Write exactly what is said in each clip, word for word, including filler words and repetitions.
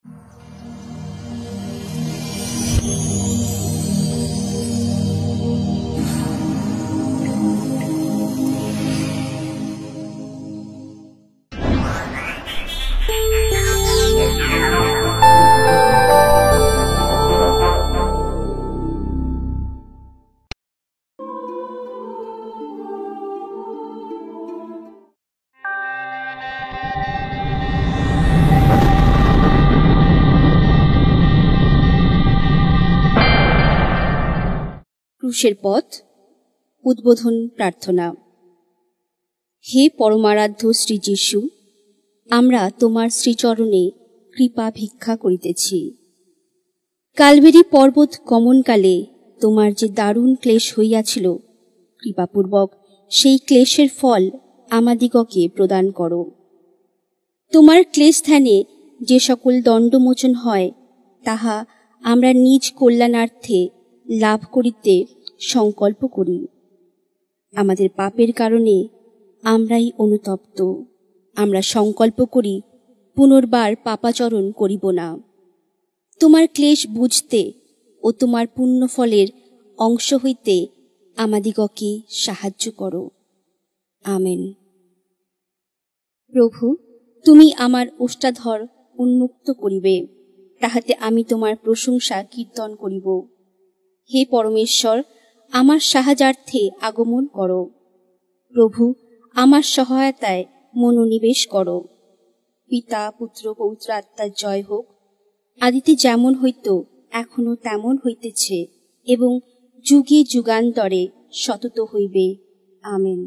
ক্রুশের পথ উদ্বোধন প্রার্থনা। হে পরমারাধ্য শ্রী যীশু, আমরা তোমার শ্রীচরণে কৃপা ভিক্ষা করিতেছি। কালবেরি পর্বত গমনকালে তোমার যে দারুণ ক্লেশ হইয়াছিল, কৃপাপূর্বক সেই ক্লেশের ফল আমাদিগকে প্রদান করো। তোমার ক্লেশ ধ্যানে যে সকল দণ্ডমোচন হয়, তাহা আমরা নিজ কল্যাণার্থে লাভ করিতে সংকল্প করি। আমাদের পাপের কারণে আমরাই অনুতপ্ত। আমরা সংকল্প করি পুনর্বার পাপাচরণ করিব না। তোমার ক্লেশ বুঝতে ও তোমার পুণ্যফলের অংশ হইতে আমাদিগকে সাহায্য করো। আমেন। প্রভু, তুমি আমার ওষ্ঠাধর উন্মুক্ত করিবে, তাহাতে আমি তোমার প্রশংসা কীর্তন করিব। হে পরমেশ্বর, আমার সাহায্যার্থে আগমন করো। প্রভু, আমার সহায়তায় মনোনিবেশ করো। পিতা, পুত্র, পবিত্র আত্মার জয় হোক। আদিতে যেমন হইত, এখনো তেমন হইতেছে, এবং যুগে যুগান্তরে সতত হইবে। আমেন।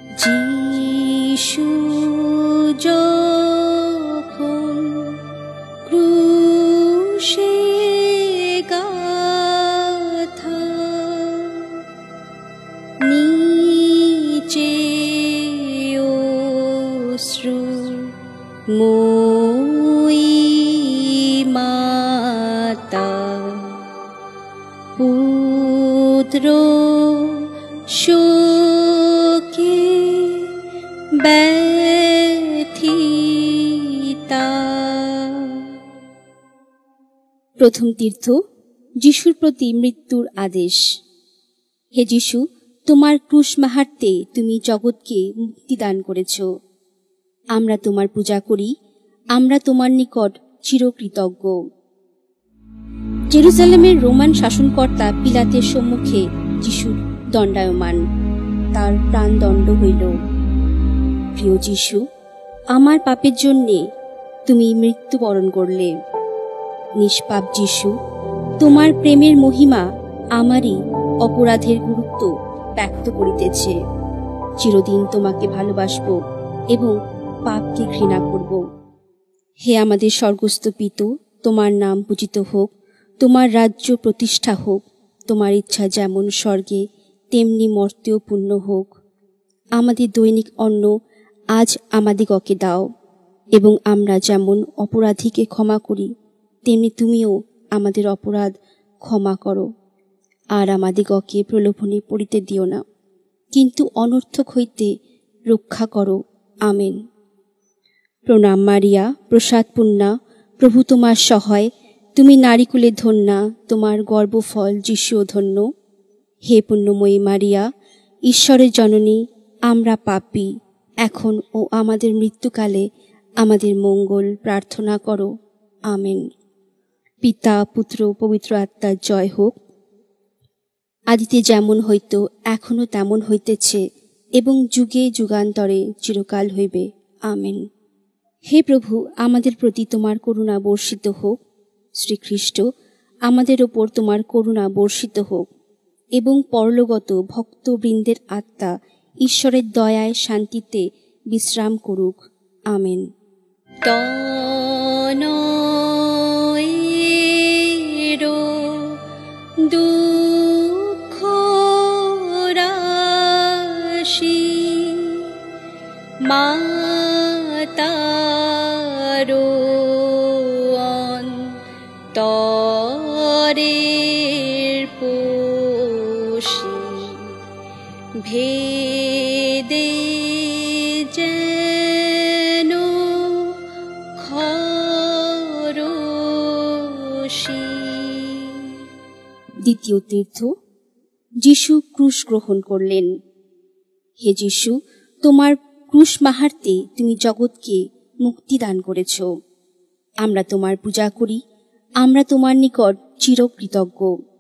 যীশু যখন ক্রুশে গাথা, নিচে অশ্রু মই মাতা, পুত্র শোকে ব্যথিতা। প্রথম তীর্থ, যিশুর প্রতি মৃত্যুর আদেশ। হে যিশু, তোমার ক্রুশ মাহাত্ম্যে তুমি জগৎকে মুক্তিদান করেছ। আমরা তোমার পূজা করি, আমরা তোমার নিকট চিরকৃতজ্ঞ। জেরুজালেমের রোমান শাসনকর্তা পিলাতের সম্মুখে যিশু দণ্ডায়মান, তার প্রাণদণ্ড হইল। প্রিয় যিশু, আমার পাপের জন্যে তুমি মৃত্যুবরণ করলে। নিষ্পাপ যিশু, তোমার প্রেমের মহিমা আমারই অপরাধের গুরুত্ব ব্যক্ত করিতেছে। চিরদিন তোমাকে ভালোবাসব এবং পাপকে ঘৃণা করব। হে আমাদের স্বর্গস্থ পিতা, তোমার নাম পূজিত হোক, তোমার রাজ্য প্রতিষ্ঠা হোক, তোমার ইচ্ছা যেমন স্বর্গে তেমনি মর্তেও পূর্ণ হোক। আমাদের দৈনিক অন্ন আজ আমাদিগকে দাও, এবং আমরা যেমন অপরাধীকে ক্ষমা করি, তেমনি তুমিও আমাদের অপরাধ ক্ষমা করো। আর আমাদিগকে প্রলোভনে পড়িতে দিও না, কিন্তু অনর্থক হইতে রক্ষা করো। আমেন। প্রণাম মারিয়া, প্রসাদপূর্ণা, প্রভু তোমার সহায়। তুমি নারীকুলে ধন্যা, তোমার গর্ভফল যিশুও ধন্য। হে পুণ্যময়ী মারিয়া, ঈশ্বরের জননী, আমরা পাপী, এখন ও আমাদের মৃত্যুকালে আমাদের মঙ্গল প্রার্থনা করো। আমেন। পিতা, পুত্র, পবিত্র আত্মার জয় হোক। আদিতে যেমন হইত, এখনো তেমন হইতেছে, এবং যুগে যুগান্তরে চিরকাল হইবে। আমেন। হে প্রভু, আমাদের প্রতি তোমার করুণা বর্ষিত হোক। শ্রীখ্রিস্ট, আমাদের ওপর তোমার করুণা বর্ষিত হোক, এবং পরলোকগত ভক্তবৃন্দের আত্মা ঈশ্বরের দয়ায় শান্তিতে বিশ্রাম করুক। আমেন। তনয়েরো দুঃখ রাশি মাতারো অন্তরের পোষি ভেদে যেন খর দ্বিতীয় তীর্থ, যিশু ক্রুশ গ্রহণ করলেন। হে যিশু, তোমার ক্রুশ মাহার্তে তুমি জগৎকে মুক্তি দান করেছ। আমরা তোমার পূজা করি, আমরা তোমার নিকট চিরকৃতজ্ঞ।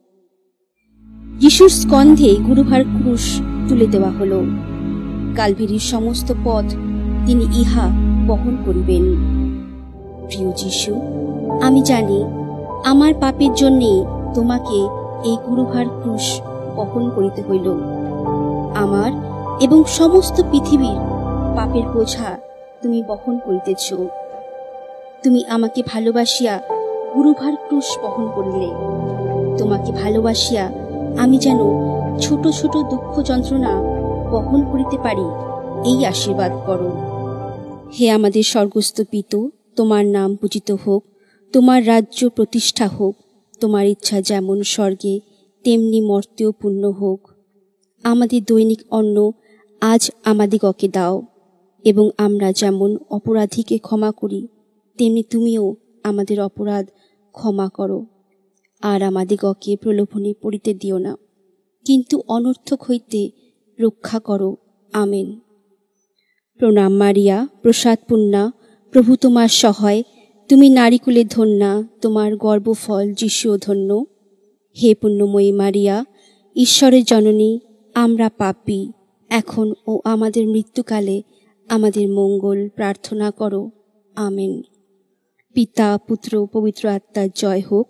যিশুর স্কন্ধে গুরুভার ক্রুশ তুলে দেওয়া হল। কালভারির সমস্ত পথ তিনি ইহা বহন করিবেন। প্রিয় যিশু, আমি জানি আমার পাপের জন্যে তোমাকে এই গুরুভার ক্রুশ বহন করিতে হইল। আমার এবং সমস্ত পৃথিবীর পাপের বোঝা তুমি বহন করিতেছ। তুমি আমাকে ভালোবাসিয়া গুরুভার ক্রুশ বহন করিলে। তোমাকে ভালোবাসিয়া আমি যেন ছোট ছোট দুঃখ যন্ত্রণা বহন করিতে পারি, এই আশীর্বাদ করো। হে আমাদের স্বর্গস্থ পিতা, তোমার নাম পূজিত হোক, তোমার রাজ্য প্রতিষ্ঠা হোক, তোমার ইচ্ছা যেমন স্বর্গে তেমনি মর্তেও পূর্ণ হোক। আমাদের দৈনিক অন্ন আজ আমাদিগকে দাও, এবং আমরা যেমন অপরাধীকে ক্ষমা করি তেমনি তুমিও আমাদের অপরাধ ক্ষমা করো। আর আমাদিগকে প্রলোভনে পড়িতে দিও না, কিন্তু অনর্থক হইতে রক্ষা করো। আমেন। প্রণাম মারিয়া, প্রসাদপূর্ণা, প্রভু তোমার সহায়, তুমি নারীকুলে ধন্যা, তোমার গর্ভফল যিশুও ধন্য। হে পুণ্যময়ী মারিয়া, ঈশ্বরের জননী, আমরা পাপী, এখন ও আমাদের মৃত্যুকালে আমাদের মঙ্গল প্রার্থনা করো। আমেন। পিতা, পুত্র, পবিত্র আত্মার জয় হোক,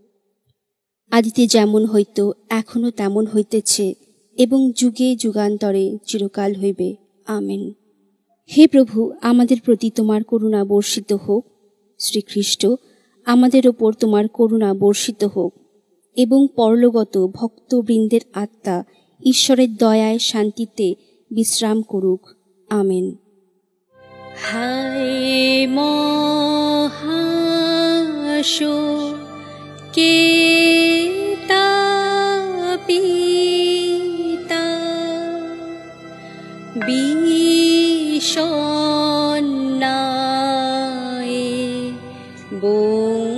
আদিতে যেমন হইত এখনো তেমন হইতেছে, এবং যুগে যুগান্তরে চিরকাল হইবে। আমেন। হে প্রভু, আমাদের প্রতি তোমার করুণা বর্ষিত হোক। শ্রীখ্রিস্ট, আমাদের ওপর তোমার করুণা বর্ষিত হোক, এবং পরলোকগত ভক্তবৃন্দের আত্মা ঈশ্বরের দয়ায় শান্তিতে বিশ্রাম করুক। আমেন। হায় মহাশোকেতা পিতা, বিষণ্ণায়ে বুং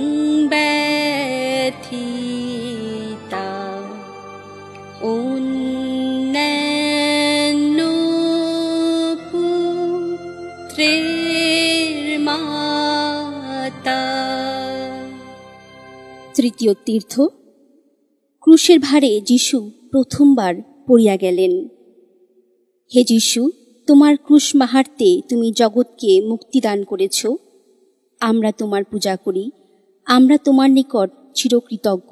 ব্যথিতা, অন্যান্য পুত্রের মাতা। তৃতীয় তীর্থ, ক্রুশের ভারে যিশু প্রথমবার পড়িয়া গেলেন। হে যিশু, তোমার ক্রুশ মাহার্তে তুমি জগৎকে মুক্তি দান করেছ। আমরা তোমার পূজা করি, আমরা তোমার নিকট চিরকৃতজ্ঞ।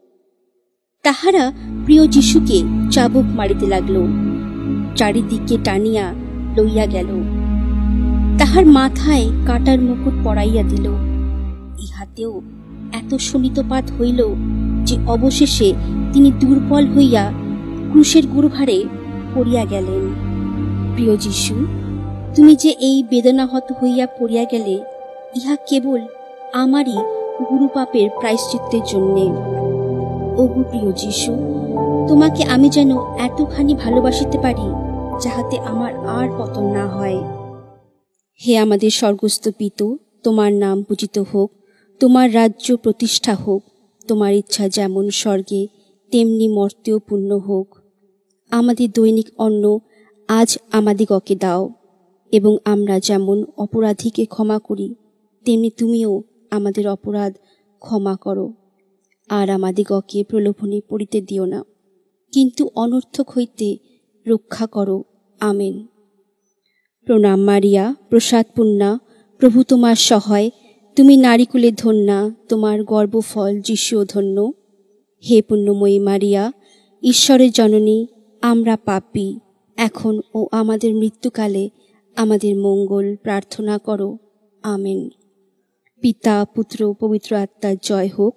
তাহারা প্রিয় যিশুকে চাবুক মারিতে লাগল, চারিদিকে টানিয়া লইয়া গেল, তাহার মাথায় কাটার মুকুট পরাইয়া দিল। ইহাতেও এত শোণিতপাত হইল যে অবশেষে তিনি দুর্বল হইয়া ক্রুশের গুরুভারে পড়িয়া গেলেন। প্রিয় যিশু, তুমি যে এই বেদনাহত হইয়া পড়িয়া গেলে, ইহা কেবল আমারই গুরুপাপের প্রায়শ্চিত্তের জন্যে। ওগো প্রিয় যিশু, তোমাকে আমি যেন এতখানি ভালোবাসিতে পারি যাহাতে আমার আর পতন না হয়। হে আমাদের স্বর্গস্থ পিতা, তোমার নাম পূজিত হোক, তোমার রাজ্য প্রতিষ্ঠা হোক, তোমার ইচ্ছা যেমন স্বর্গে তেমনি মর্তেও পূর্ণ হোক। আমাদের দৈনিক অন্ন আজ আমাদিগকে দাও, এবং আমরা যেমন অপরাধীকে ক্ষমা করি তেমনি তুমিও আমাদের অপরাধ ক্ষমা করো। আর আমাদিগকে প্রলোভনে পড়িতে দিও না, কিন্তু অনর্থক হইতে রক্ষা করো। আমেন। প্রণাম মারিয়া, প্রসাদপূর্ণা, প্রভু তোমার সহায়, তুমি নারীকুলে ধন্যা, তোমার গর্ভফল যিশুও ধন্য। হে পুণ্যময়ী মারিয়া, ঈশ্বরের জননী, আমরা পাপী, এখন ও আমাদের মৃত্যুকালে আমাদের মঙ্গল প্রার্থনা করো। আমেন। পিতা, পুত্র, পবিত্র আত্মার জয় হোক,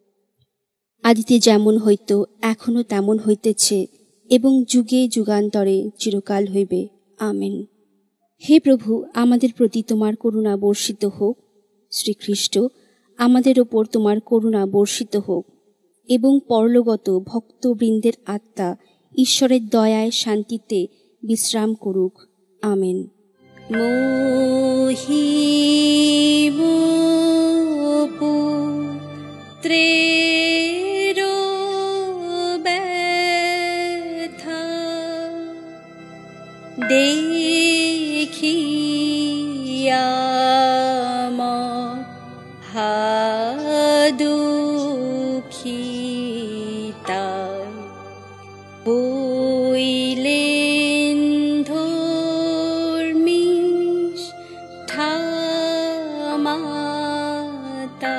আদিতে যেমন হইত এখনো তেমন হইতেছে, এবং যুগে যুগান্তরে চিরকাল হইবে। আমেন। হে প্রভু, আমাদের প্রতি তোমার করুণা বর্ষিত হোক। শ্রীখ্রিস্ট, আমাদের ওপর তোমার করুণা বর্ষিত হোক, এবং পরলোকগত ভক্তবৃন্দের আত্মা ঈশ্বরের দয়ায় শান্তিতে বিশ্রাম করুক। আমেন। মহিম পুত্রেরো ব্যথা দেখিয়া মহা দুঃখিতা হইলেন ধর্মিষ্ঠা মাতা।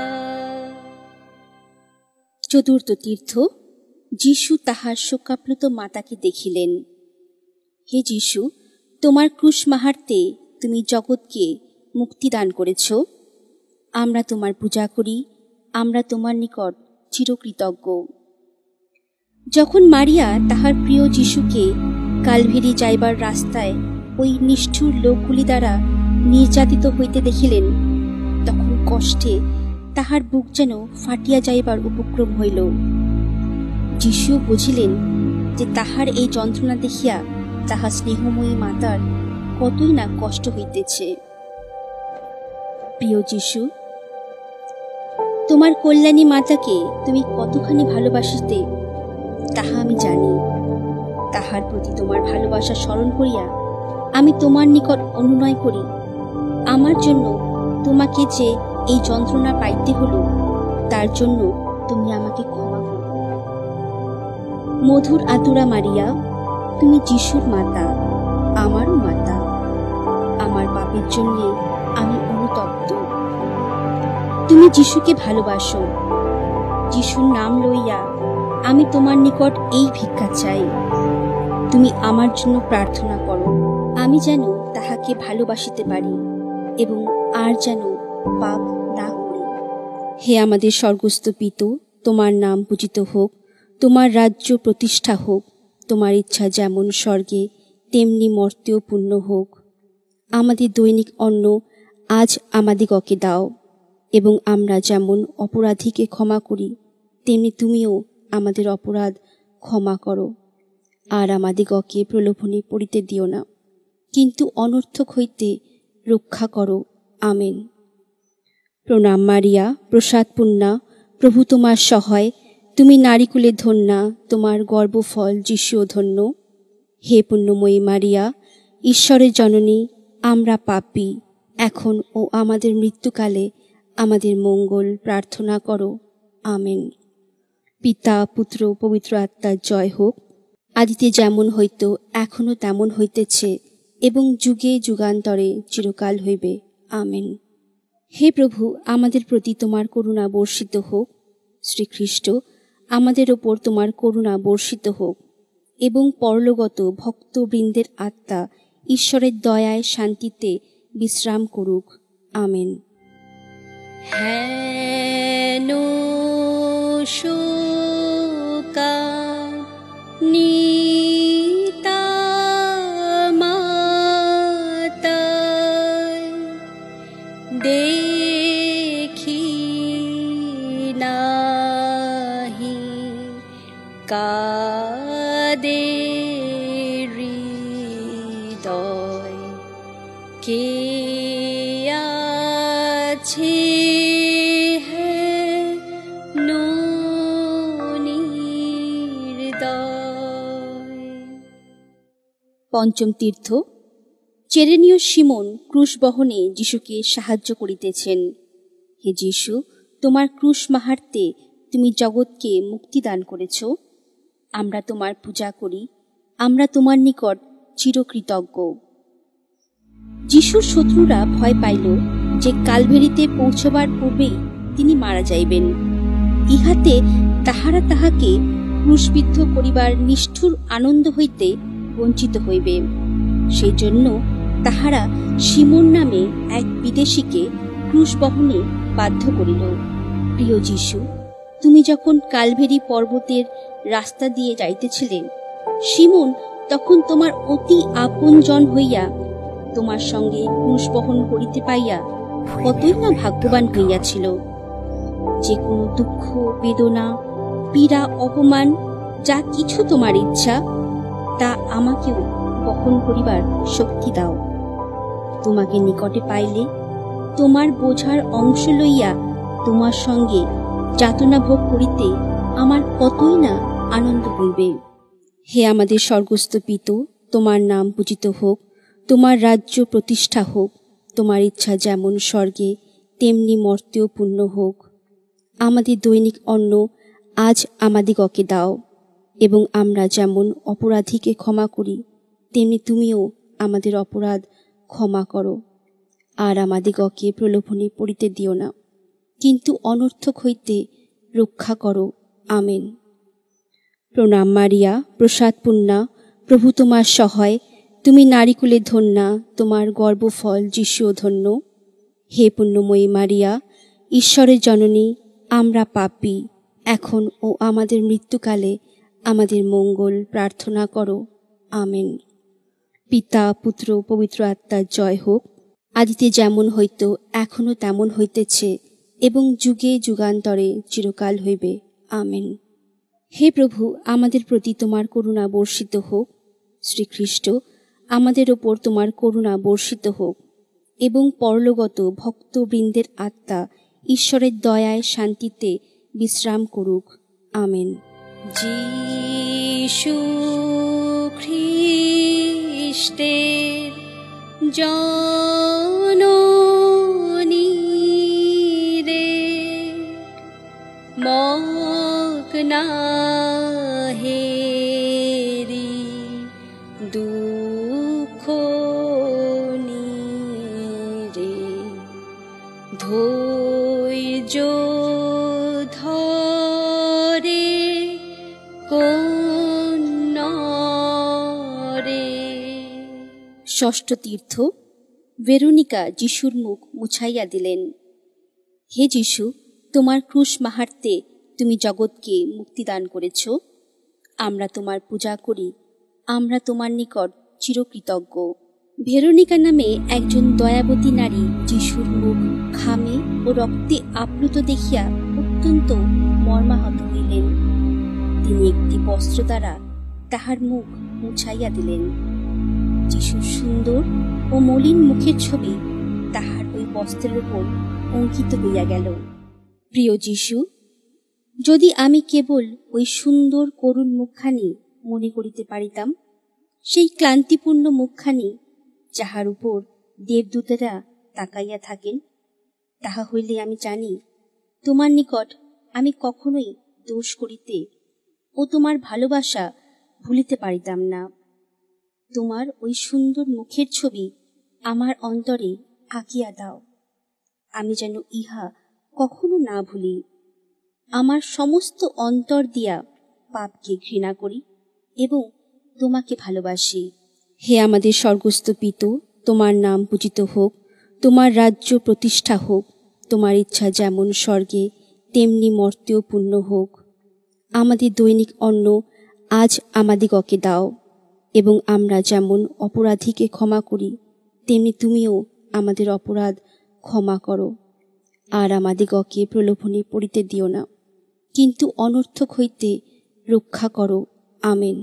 চতুর্থ তীর্থ। যিশু তাহার শোকাপ্লুত মাতাকে দেখিলেন। হে যিশু, তোমার ক্রুশ মাহার্তে তুমি জগৎকে মুক্তি দান করেছ। আমরা তোমার পূজা করি, আমরা তোমার নিকট চিরকৃতজ্ঞ। যখন মারিয়া তাহার প্রিয় যিশুকে কালভেরি যাইবার রাস্তায় ওই নিষ্ঠুর লোকগুলি দ্বারা নির্যাতিত হইতে দেখিলেন, তখন কষ্টে তাহার বুক যেন ফাটিয়া যাইবার উপক্রম হইল। যিশু বুঝিলেন যে তাহার এই যন্ত্রণা দেখিয়া তাহার স্নেহময়ী মাতার কতই না কষ্ট হইতেছে। প্রিয় যিশু, তোমার কল্যাণী মাতাকে তুমি কতখানি ভালোবাসিতে তাহা আমি জানি। তাহার প্রতি তোমার ভালোবাসা স্মরণ করিয়া আমি তোমার নিকট অনুনয় করি, আমার জন্য তোমাকে যে এই যন্ত্রণা পাইতে হল, তার জন্য তুমি আমাকে ক্ষমা করো। মধুর আতুরা মারিয়া, তুমি যিশুর মাতা, আমারও মাতা। আমার পাপের জন্য আমি অনুতপ্ত। তুমি যিশুকে ভালোবাসো। যিশুর নাম লইয়া আমি তোমার নিকট এই ভিক্ষা চাই। তুমি আমার জন্য প্রার্থনা করো, আমি যেন তাহাকে ভালোবাসিতে পারি এবং আর যেন পাপ না করি। হে আমাদের স্বর্গস্থ পিতা, তোমার নাম পূজিত হোক, তোমার রাজ্য প্রতিষ্ঠা হোক, তোমার ইচ্ছা যেমন স্বর্গে তেমনি মর্তেও পূর্ণ হোক। আমাদের দৈনিক অন্ন আজ আমাদিগকে দাও, এবং আমরা যেমন অপরাধীকে ক্ষমা করি তেমনি তুমিও আমাদের অপরাধ ক্ষমা করো। আর আমাদিগকে প্রলোভনে পড়িতে দিও না, কিন্তু অনর্থক হইতে রক্ষা করো। আমেন। প্রণাম মারিয়া, প্রসাদপূর্ণা, প্রভু তোমার সহায়। তুমি নারীকুলে ধন্যা, তোমার গর্ভফল যিশুও ধন্য। হে পুণ্যময়ী মারিয়া, ঈশ্বরের জননী, আমরা পাপী, এখন ও আমাদের মৃত্যুকালে আমাদের মঙ্গল প্রার্থনা করো। আমেন। পিতা, পুত্র, পবিত্র আত্মার জয় হোক, আদিতে যেমন হইত এখনো তেমন হইতেছে এবং যুগে যুগান্তরে চিরকাল হইবে। আমেন। হে প্রভু, আমাদের প্রতি তোমার করুণা বর্ষিত হোক। শ্রীখ্রিস্ট, আমাদের ওপর তোমার করুণা বর্ষিত হোক এবং পরলোকগত ভক্তবৃন্দের আত্মা ঈশ্বরের দয়ায় শান্তিতে বিশ্রাম করুক। আমেন। হেন শোকা নিতা মাতা দেখি নাহি কাদে হৃদয়, কে আছে পঞ্চম তীর্থ। চেরেনীয় সিমন ক্রুশ বহনে যিশুকে সাহায্য করিতেছেন। হে যিশু, তোমার ক্রুশ মাহার্তে তুমি জগৎকে মুক্তি দান করেছ। আমরা তোমার পূজা করি, আমরা তোমার নিকট চিরকৃতজ্ঞ। যিশুর শত্রুরা ভয় পাইল যে কালভেরিতে পৌঁছবার পূর্বেই তিনি মারা যাইবেন। ইহাতে তাহারা তাহাকে ক্রুশবিদ্ধ করিবার নিষ্ঠুর আনন্দ হইতে বঞ্চিত হইবে। সেই জন্য তাহারা সিমন নামে এক বিদেশীকে ক্রুশ বহনে বাধ্য করিল। প্রিয় যিশু, তুমি যখন কালভেরি পর্বতের রাস্তা দিয়ে যাইতেছিলে, সিমন তখন তোমার অতি আপনজন হইয়া তোমার সঙ্গে ক্রুশ বহন করিতে পাইয়া কতই না ভাগ্যবান হইয়াছিল। যে কোনো দুঃখ, বেদনা, পীড়া, অপমান, যা কিছু তোমার ইচ্ছা, তা আমাকেও বহন করিবার শক্তি দাও। তোমাকে নিকটে পাইলে তোমার বোঝার অংশ লইয়া তোমার সঙ্গে যাতনা ভোগ করিতে আমার কতই না আনন্দ হইবে। হে আমাদের স্বর্গস্থ পিতু, তোমার নাম পূজিত হোক, তোমার রাজ্য প্রতিষ্ঠা হোক, তোমার ইচ্ছা যেমন স্বর্গে তেমনি মর্তেও পূর্ণ হোক। আমাদের দৈনিক অন্ন আজ আমাদিগকে দাও, এবং আমরা যেমন অপরাধীকে ক্ষমা করি তেমনি তুমিও আমাদের অপরাধ ক্ষমা করো। আর আমাদিগকে প্রলোভনে পড়িতে দিও না, কিন্তু অনর্থক হইতে রক্ষা করো। আমেন। প্রণাম মারিয়া, প্রসাদপূর্ণা, প্রভু তোমার সহায়, তুমি নারীকুলে ধন্যা, তোমার গর্ভফল যিশুও ধন্য। হে পুণ্যময়ী মারিয়া, ঈশ্বরের জননী, আমরা পাপী, এখন ও আমাদের মৃত্যুকালে আমাদের মঙ্গল প্রার্থনা করো। আমেন। পিতা, পুত্র, পবিত্র আত্মার জয় হোক, আদিতে যেমন হইত এখনও তেমন হইতেছে, এবং যুগে যুগান্তরে চিরকাল হইবে। আমেন। হে প্রভু, আমাদের প্রতি তোমার করুণা বর্ষিত হোক। শ্রীখ্রিস্ট, আমাদের ওপর তোমার করুণা বর্ষিত হোক, এবং পরলোকগত ভক্তবৃন্দের আত্মা ঈশ্বরের দয়ায় শান্তিতে বিশ্রাম করুক। আমেন। যীশু খ্রিস্টের জননী রে, মগ্না হেরি দুঃখ নিরে, ধৈর্য ধরে কন্যরে। ষষ্ঠ তীর্থ, ভেরোনিকা যিশুর মুখ মুছাইয়া দিলেন। হে যিশু, তোমার ক্রুশ মাহাত্ম্যে তুমি জগৎকে মুক্তিদান করেছ। আমরা তোমার পূজা করি, আমরা তোমার নিকট চিরকৃতজ্ঞ। ভেরোনিকা নামে একজন দয়াবতী নারী যিশুর মুখ ঘামে ও রক্তে আপ্লুত দেখিয়া অত্যন্ত মর্মাহত হইলেন। তিনি একটি বস্ত্র দ্বারা তাহার মুখ মুছাইয়া দিলেন। যিশুর সুন্দর ও মলিন মুখের ছবি তাহার ওই বস্ত্রের উপর অঙ্কিত হইয়া গেল। প্রিয় যিশু, যদি আমি কেবল ওই সুন্দর করুণ মুখখানি মনে করিতে পারিতাম, সেই ক্লান্তিপূর্ণ মুখখানি যাহার উপর দেবদূতেরা তাকাইয়া থাকেন, তাহা হইলে আমি জানি তোমার নিকট আমি কখনোই দোষ করিতে ও তোমার ভালোবাসা ভুলিতে পারিতাম না। তোমার ওই সুন্দর মুখের ছবি আমার অন্তরে আঁকিয়া দাও, আমি যেন ইহা কখনো না ভুলি। আমার সমস্ত অন্তর দিয়া পাপকে ঘৃণা করি এবং তোমাকে ভালোবাসি। হে আমাদের স্বর্গস্থ পিতু, তোমার নাম পূজিত হোক, তোমার রাজ্য প্রতিষ্ঠা হোক, তোমার ইচ্ছা যেমন স্বর্গে তেমনি মর্তেও পূর্ণ হোক। আমাদের দৈনিক অন্ন আজ আমাদিগকে দাও, এবং আমরা যেমন অপরাধীকে ক্ষমা করি তেমনি তুমিও আমাদের অপরাধ ক্ষমা করো। আর আমাদিগকে প্রলোভনে পড়িতে দিও না, কিন্তু অনর্থক হইতে রক্ষা করো। আমেন।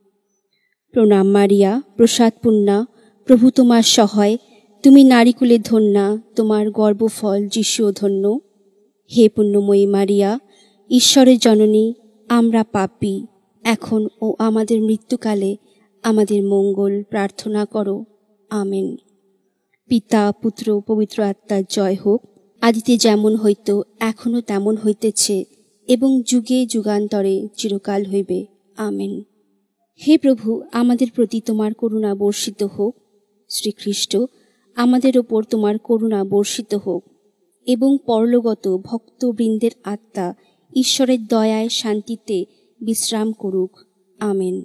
প্রণাম মারিয়া, প্রসাদপূর্ণা, প্রভু তোমার সহায়, তুমি নারীকুলে ধন্যা, তোমার গর্ভফল যিশুও ধন্য। হে পুণ্যময়ী মারিয়া, ঈশ্বরের জননী, আমরা পাপী, এখন ও আমাদের মৃত্যুকালে আমাদের মঙ্গল প্রার্থনা করো। আমেন। পিতা, পুত্র, পবিত্র আত্মার জয় হোক, আদিতে যেমন হইত এখনও তেমন হইতেছে, এবং যুগে যুগান্তরে চিরকাল হইবে। আমেন। হে প্রভু, আমাদের প্রতি তোমার করুণা বর্ষিত হোক। শ্রীখ্রিস্ট, আমাদের ওপর তোমার করুণা বর্ষিত হোক, এবং পরলোকগত ভক্তবৃন্দের আত্মা ঈশ্বরের দয়ায় শান্তিতে বিশ্রাম করুক। আমেন।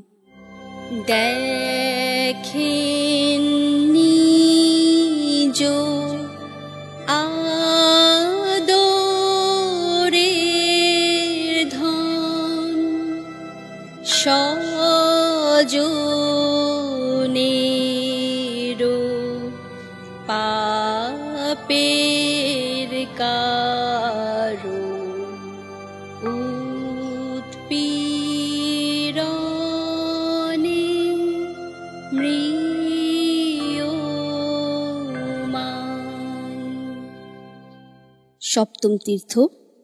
দেখেন নিজ আদরের ধন, স্বজনেরও পাপের কারণ, উৎপীড়নে মৃয়মান। সপ্তম তীর্থ,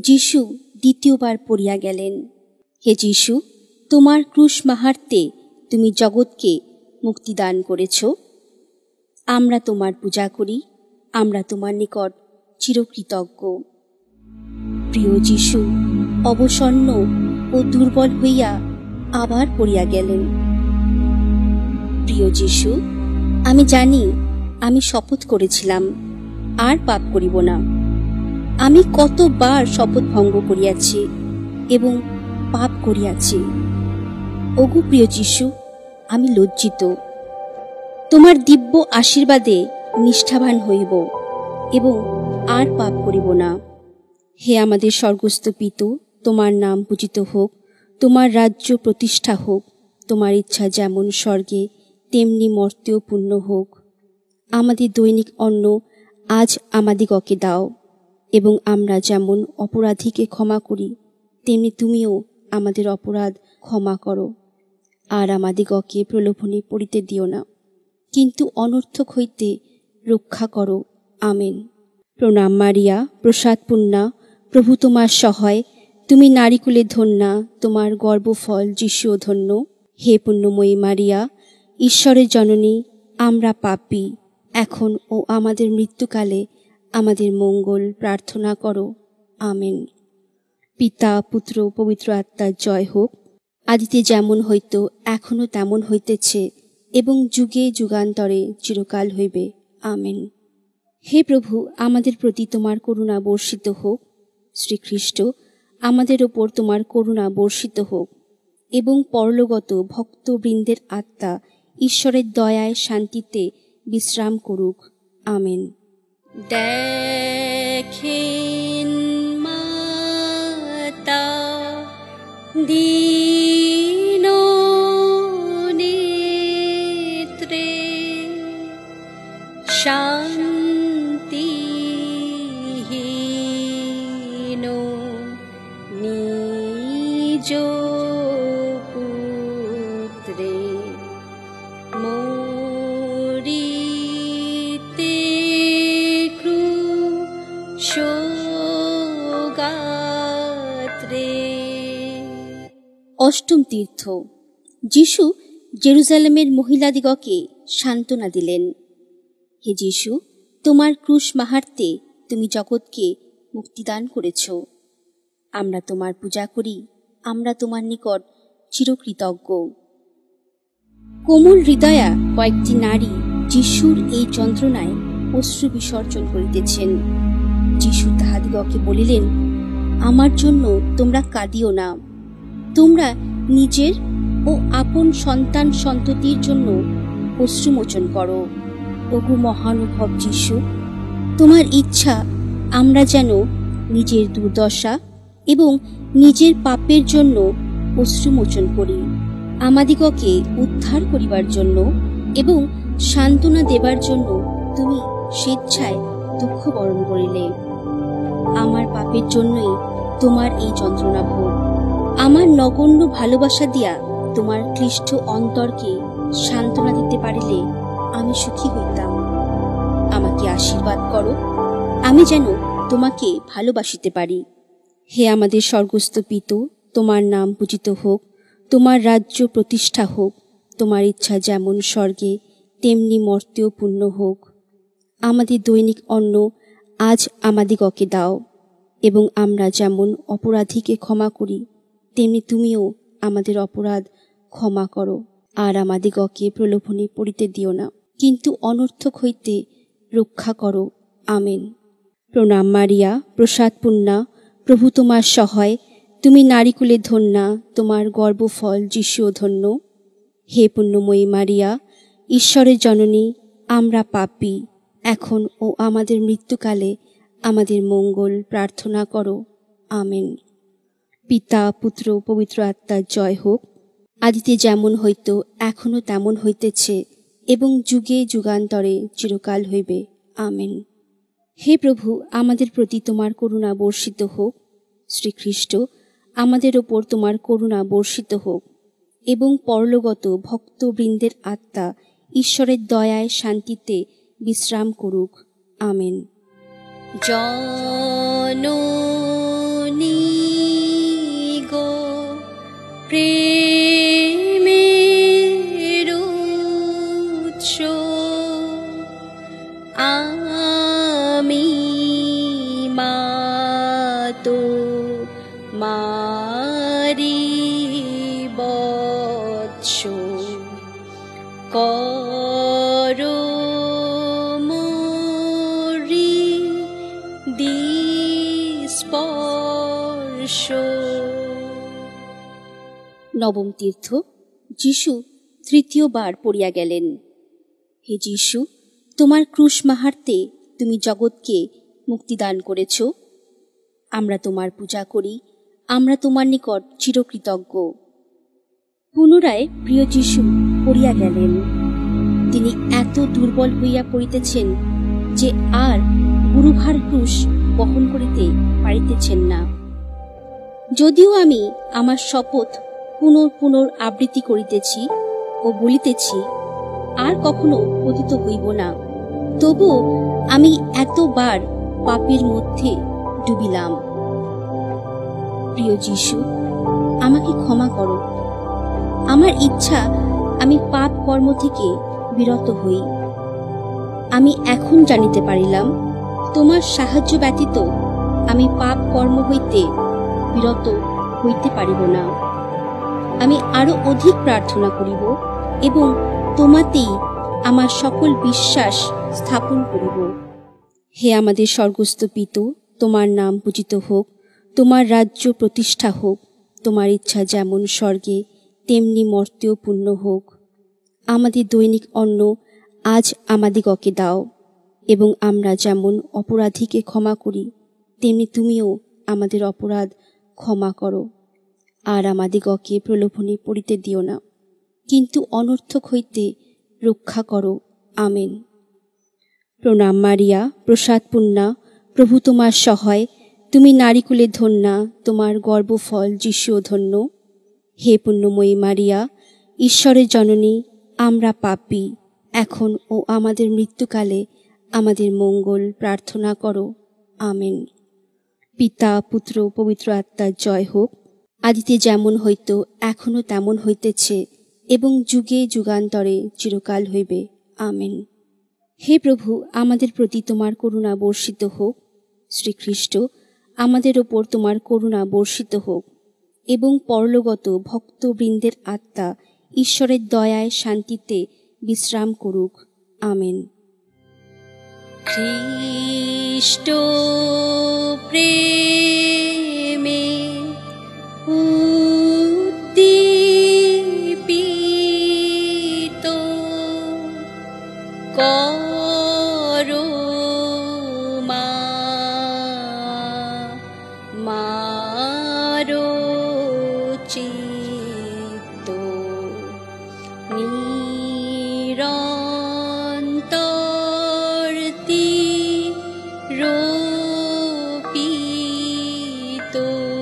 যিশু দ্বিতীয়বার পড়িয়া গেলেন, হে যিশু, তোমার ক্রুশ মাহাত্ম্যে তুমি জগৎকে মুক্তিদান করেছ। আমরা তোমার পূজা করি, আমরা তোমার নিকট চিরকৃতজ্ঞ। প্রিয় যিশু অবসন্ন ও দুর্বল হইয়া আবার পড়িয়া গেলেন। প্রিয় যিশু, আমি জানি আমি শপথ করেছিলাম আর পাপ করিব না। আমি কতবার শপথ ভঙ্গ করিয়াছি এবং পাপ করিয়াছি। ওগো প্রিয় যিশু, আমি লজ্জিত। তোমার দিব্য আশীর্বাদে নিষ্ঠাবান হইব এবং আর পাপ করিব না। হে আমাদের স্বর্গস্থ পিতু, তোমার নাম পূজিত হোক, তোমার রাজ্য প্রতিষ্ঠা হোক, তোমার ইচ্ছা যেমন স্বর্গে তেমনি মর্তেও পূর্ণ হোক। আমাদের দৈনিক অন্ন আজ আমাদিগকে দাও, এবং আমরা যেমন অপরাধীকে ক্ষমা করি তেমনি তুমিও আমাদের অপরাধ ক্ষমা করো। আর আমাদিগকে প্রলোভনে পড়িতে দিও না, কিন্তু অনর্থক হইতে রক্ষা করো। আমেন। প্রণাম মারিয়া, প্রসাদপূর্ণা, প্রভু তোমার সহায়, তুমি নারীকুলে ধন্যা, তোমার গর্ভফল যিশুও ধন্য। হে পুণ্যময়ী মারিয়া, ঈশ্বরের জননী, আমরা পাপী, এখন ও আমাদের মৃত্যুকালে আমাদের মঙ্গল প্রার্থনা করো। আমেন। পিতা, পুত্র, পবিত্র আত্মার জয় হোক, আদিতে যেমন হইত এখনও তেমন হইতেছে এবং যুগে যুগান্তরে চিরকাল হইবে। আমেন। হে প্রভু, আমাদের প্রতি তোমার করুণা বর্ষিত হোক। শ্রীখ্রিস্ট, আমাদের ওপর তোমার করুণা বর্ষিত হোক এবং পরলোকগত ভক্তবৃন্দের আত্মা ঈশ্বরের দয়ায় শান্তিতে বিশ্রাম করুক। আমেন। দেখেন মাতা দীন নেত্রে শান্তিহীন নিজ পুত্রে মরিতে ক্রুশগাত্রে। অষ্টম তীর্থ। যিশু জেরুজালেমের মহিলাদিগকে সান্ত্বনা দিলেন। হে যিশু, তোমার ক্রুশ মাহাত্ম্যে তুমি জগৎকে মুক্তিদান করেছ। আমরা তোমার পূজা করি, আমরা তোমার নিকট চিরকৃতজ্ঞ। কোমল হৃদয়া কয়েকটি নারী যিশুর এই যন্ত্রণায় অশ্রু বিসর্জন করিতেছেন। যিশু তাহাদিগকে বলিলেন, আমার জন্য তোমরা কাঁদিও না, তোমরা নিজের ও আপন সন্তান সন্ততির জন্য অশ্রুমোচন করো। ওগো মহানুভব যিশু, তোমার ইচ্ছা আমরা যেন নিজের দুর্দশা এবং নিজের পাপের জন্য অশ্রুমোচন করি। আমাদিগকে উদ্ধার করিবার জন্য এবং সান্ত্বনা দেবার জন্য তুমি স্বেচ্ছায় দুঃখ বরণ করিলে। আমার পাপের জন্যই তোমার এই যন্ত্রণা ভোগ। আমার নগণ্য ভালোবাসা দিয়া তোমার ক্লিষ্ট অন্তরকে সান্ত্বনা দিতে পারিলে আমি সুখী হইতাম। আমাকে আশীর্বাদ করো, আমি যেন তোমাকে ভালোবাসিতে পারি। হে আমাদের স্বর্গস্থ পিতু, তোমার নাম পূজিত হোক, তোমার রাজ্য প্রতিষ্ঠা হোক, তোমার ইচ্ছা যেমন স্বর্গে তেমনি মর্তেও পূর্ণ হোক। আমাদের দৈনিক অন্ন আজ আমাদিগকে দাও, এবং আমরা যেমন অপরাধীকে ক্ষমা করি তেমনি তুমিও আমাদের অপরাধ ক্ষমা করো। আর আমাদিগকে প্রলোভনে পড়িতে দিও না, কিন্তু অনর্থক হইতে রক্ষা করো। আমেন। প্রণাম মারিয়া, প্রসাদপূর্ণা, প্রভু তোমার সহায়, তুমি নারীকুলে ধন্যা, তোমার গর্ভফল যিশুও ধন্য। হে পুণ্যময়ী মারিয়া, ঈশ্বরের জননী, আমরা পাপী, এখন ও আমাদের মৃত্যুকালে আমাদের মঙ্গল প্রার্থনা করো। আমেন। পিতা, পুত্র, পবিত্র আত্মার জয় হোক, আদিতে যেমন হইত এখনও তেমন হইতেছে এবং যুগে যুগান্তরে চিরকাল হইবে। আমেন। হে প্রভু, আমাদের প্রতি তোমার করুণা বর্ষিত হোক। শ্রীখ্রিস্ট, আমাদের ওপর তোমার করুণা বর্ষিত হোক এবং পরলোকগত ভক্তবৃন্দের আত্মা ঈশ্বরের দয়ায় শান্তিতে বিশ্রাম করুক। আমেন। জননী গো প্রেমের উৎস, আমি মাতো মারি বৎস, করো মোরি স্পর্শ। নবম তীর্থ যিশু তৃতীয়বার পড়িয়া গেলেন। হে যিশু, তোমার ক্রুশ মাহার্তে তুমি জগৎকে মুক্তিদান করেছ। আমরা তোমার পূজা করি, আমরা তোমার নিকট চিরকৃতজ্ঞ। পুনরায় প্রিয় যিশু পড়িয়া গেলেন। তিনি এত দুর্বল হইয়া পড়িতেছেন যে আর গুরুভার ক্রুশ বহন করিতে পারিতেছেন না। যদিও আমি আমার শপথ পুনর পুনর আবৃত্তি করিতেছি ও বলিতেছি, আর কখনো পতিত হইব না, তবুও আমি এতবার পাপের মধ্যে ডুবিলাম। প্রিয় যিশু, আমাকে ক্ষমা করো। আমার ইচ্ছা আমি পাপ কর্ম থেকে বিরত হই। আমি এখন জানিতে পারিলাম, তোমার সাহায্য ব্যতীত আমি পাপ কর্ম হইতে বিরত হইতে পারিব না। আমি আরো অধিক প্রার্থনা করিব এবং তোমাতেই আমার সকল বিশ্বাস স্থাপন করিব। হে আমাদের স্বর্গস্থ পিতা, তোমার নাম পূজিত হোক, তোমার রাজ্য প্রতিষ্ঠা হোক, তোমার ইচ্ছা যেমন স্বর্গে তেমনি মর্তেও পূর্ণ হোক। আমাদের দৈনিক অন্ন আজ আমাদিগকে দাও, এবং আমরা যেমন অপরাধীকে ক্ষমা করি তেমনি তুমিও আমাদের অপরাধ ক্ষমা করো। আর আমাদিগকে প্রলোভনে পড়িতে দিও না, কিন্তু অনর্থক হইতে রক্ষা করো। আমেন। প্রণাম মারিয়া, প্রসাদপূর্ণা, প্রভু তোমার সহায়, তুমি নারীকুলে ধন্যা, তোমার গর্ভফল যিশুও ধন্য। হে পুণ্যময়ী মারিয়া, ঈশ্বরের জননী, আমরা পাপী, এখন ও আমাদের মৃত্যুকালে আমাদের মঙ্গল প্রার্থনা করো। আমেন। পিতা, পুত্র, পবিত্র আত্মার জয় হোক, আদিতে যেমন হইত এখনো তেমন হইতেছে এবং যুগে যুগান্তরে চিরকাল হইবে। আমেন। হে প্রভু, আমাদের প্রতি তোমার করুণা বর্ষিত হোক। শ্রীখ্রিস্ট, আমাদের ওপর তোমার করুণা বর্ষিত হোক এবং পরলোকগত ভক্তবৃন্দের আত্মা ঈশ্বরের দয়ায় শান্তিতে বিশ্রাম করুক। আমেন। খ্রিস্ট প্রেমে উদ্দীপিত করো মা মারো চিত্ত নিরন্তর রোপিত।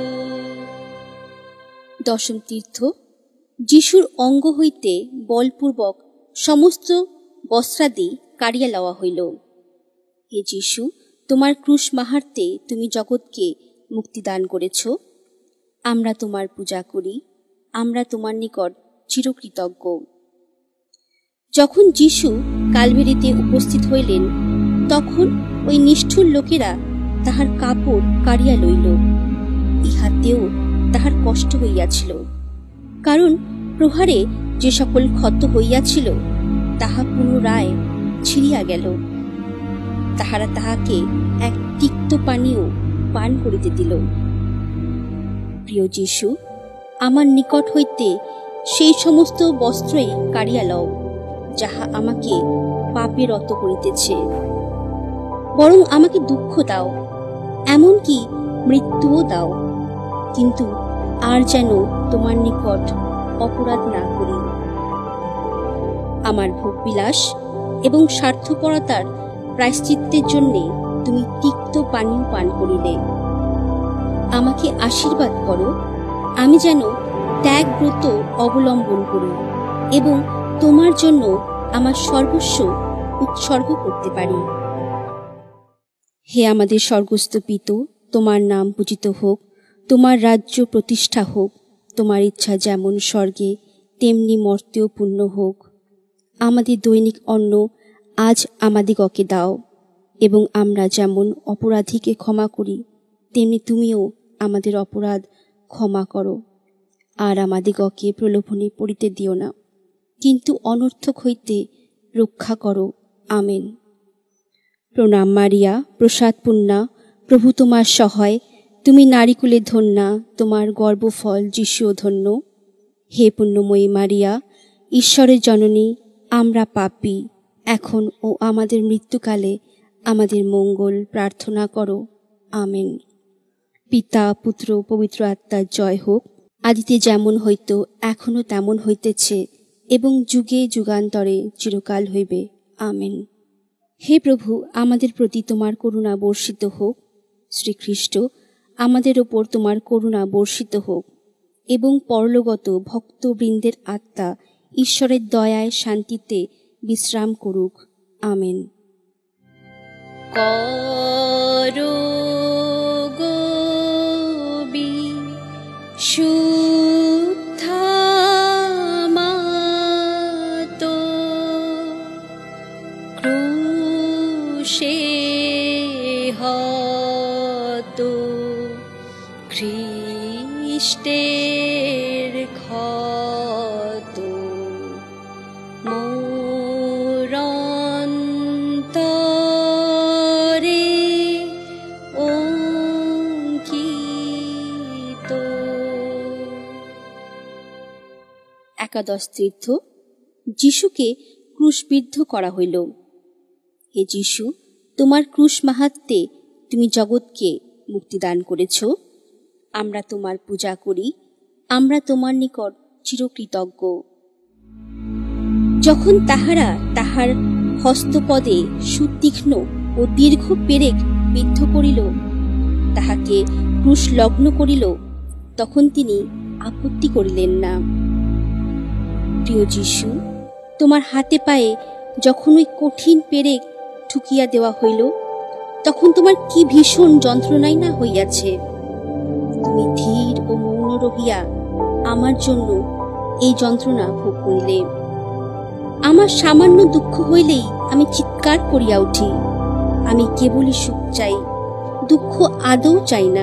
দশম তীর্থ যিশুর অঙ্গ হইতে বলপূর্বক সমস্ত বস্ত্রাদি কাড়িয়া লওয়া হইল। হে যিশু, তোমার ক্রুশ মাহার্তে তুমি জগৎকে মুক্তিদান করেছ। আমরা তোমার পূজা করি, আমরা তোমার নিকট চিরকৃতজ্ঞ। যখন যিশু কালভেরিতে উপস্থিত হইলেন, তখন ওই নিষ্ঠুর লোকেরা তাহার কাপড় কাড়িয়া লইল। ইহাতেও তাহার কষ্ট হইয়াছিল, কারণ প্রহারে যে সকল ক্ষত হইয়াছিল তাহা পুনরায় ছিঁড়িয়া গেল। তাহারা তাহাকে এক তিক্ত পানীয় পান করিতে দিল। প্রিয় যিশু, আমার নিকট হইতে সেই সমস্ত বস্ত্রই কাড়িয়া লও যাহা আমাকে পাপে রত করিতেছে, বরং আমাকে দুঃখ দাও, এমনকি মৃত্যুও দাও, কিন্তু আর যেন তোমার নিকট অপরাধ না করি। আমার ভোগবিলাস এবং স্বার্থপরতার প্রায়শ্চিত্তের জন্য তুমি তিক্ত পানীয় পান করিলে। আমাকে আশীর্বাদ করো, আমি যেন ত্যাগব্রত অবলম্বন করি এবং তোমার জন্য আমার সর্বস্ব উৎসর্গ করতে পারি। হে আমাদের স্বর্গস্থ পিতু, তোমার নাম পূজিত হোক, তোমার রাজ্য প্রতিষ্ঠা হোক, তোমার ইচ্ছা যেমন স্বর্গে তেমনি মর্তেও পূর্ণ হোক। আমাদের দৈনিক অন্ন আজ আমাদিগকে দাও, এবং আমরা যেমন অপরাধীকে ক্ষমা করি তেমনি তুমিও আমাদের অপরাধ ক্ষমা করো। আর আমাদিগকে প্রলোভনে পড়িতে দিও না, কিন্তু অনর্থক হইতে রক্ষা করো। আমেন। প্রণাম মারিয়া, প্রসাদপূর্ণা, প্রভু তোমার সহায়, তুমি নারীকুলে ধন্যা, তোমার গর্ভফল যিশুও ধন্য। হে পুণ্যময়ী মারিয়া, ঈশ্বরের জননী, আমরা পাপী, এখন ও আমাদের মৃত্যুকালে আমাদের মঙ্গল প্রার্থনা করো। আমেন। পিতা, পুত্র, পবিত্র আত্মার জয় হোক, আদিতে যেমন হইত এখনো তেমন হইতেছে, এবং যুগে যুগান্তরে চিরকাল হইবে। আমেন। হে প্রভু, আমাদের প্রতি তোমার করুণা বর্ষিত হোক। শ্রীখ্রিস্ট, আমাদের ওপর তোমার করুণা বর্ষিত হোক, এবং পরলোকগত ভক্তবৃন্দের আত্মা ঈশ্বরের দয়ায় শান্তিতে বিশ্রাম করুক। আমেন। করো গোবি শুদ্ধা মাতো, ক্রুশে হতো খ্রিস্টের ক্ষত, মোর অন্তরে অঙ্কিত। একাদশ তীর্থ, যিশুকে ক্রুশবিদ্ধ করা হইল। হে যিশু, তোমার ক্রুশ মাহাত্ম্যে তুমি জগৎকে মুক্তিদান করেছ। আমরা তোমার পূজা করি, আমরা তোমার নিকট চিরকৃতজ্ঞ। যখন তাহারা তাহার হস্তপদে সুতীক্ষ্ণ ও দীর্ঘ পেরেক বিদ্ধ করিল, তাহাকে ক্রুশ লগ্ন করিল, তখন তিনি আপত্তি করিলেন না। প্রিয় যিশু, তোমার হাতে পায়ে যখন ওই কঠিন পেরেক ঠুকিয়া দেওয়া হইল, তখন তোমার কি ভীষণ যন্ত্রণাই না হইয়াছে। তুমি ধীর ও মৌন রহিয়া আমার জন্য এই যন্ত্রণা ভোগ করিলে। আমার সামান্য দুঃখ হইলেই আমি চিৎকার করিয়া উঠি। আমি কেবলই সুখ চাই, দুঃখ আদৌ চাই না।